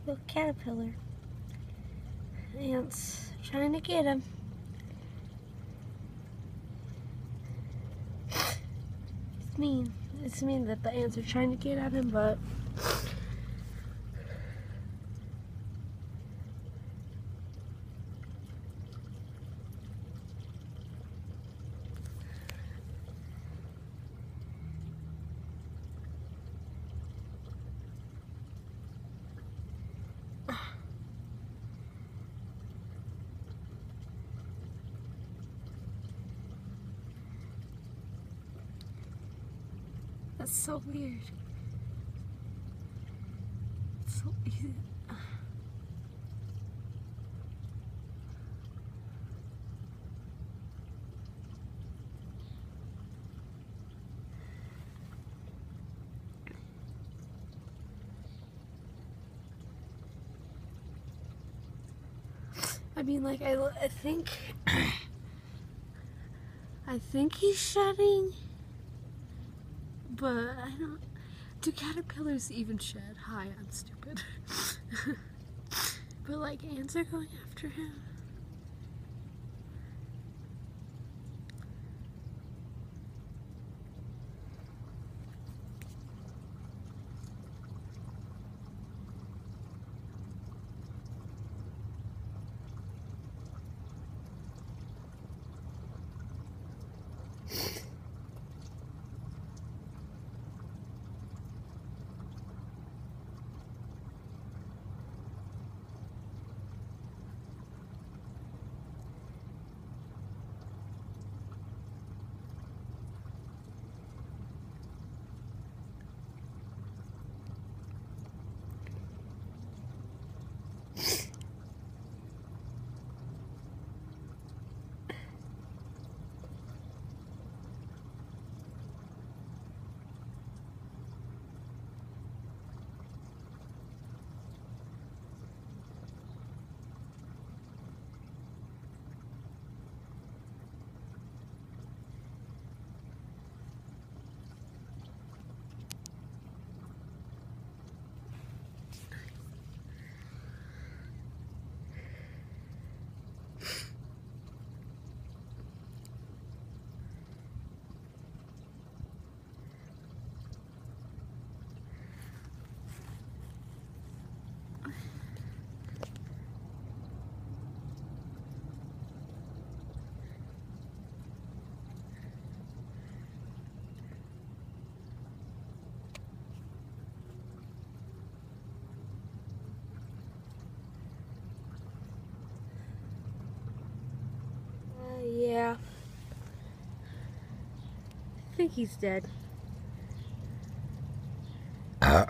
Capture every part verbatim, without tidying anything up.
Little caterpillar. Ants trying to get him. It's mean. It's mean that the ants are trying to get at him, but that's so weird. It's so easy. I mean, like, I, I think, I think he's shedding, but I don't, do caterpillars even shed? Hi, I'm stupid. But, like, ants are going after him. Yeah. I think he's dead. Uh.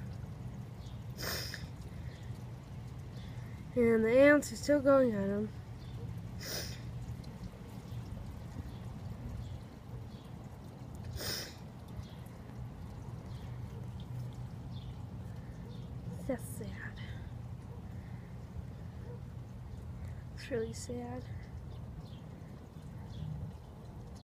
And the ants are still going at him. That's sad. It's really sad.